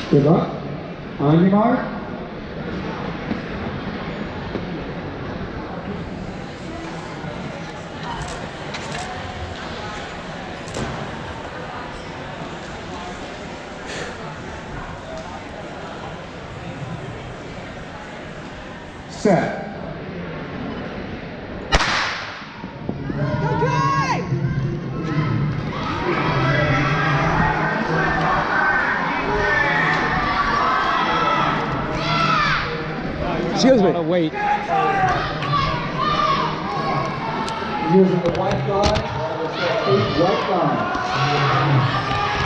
Good luck. On your mark. Set. Excuse me. Wait. Using the white line, white line.